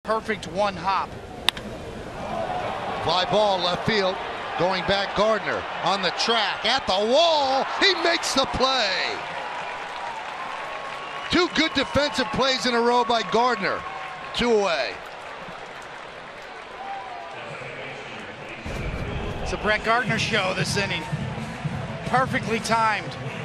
perfect one hop. Fly ball left field. Going back, Gardner on the track, at the wall. He makes the play. Two good defensive plays in a row by Gardner. 2 away. It's a Brett Gardner show this inning. Perfectly timed.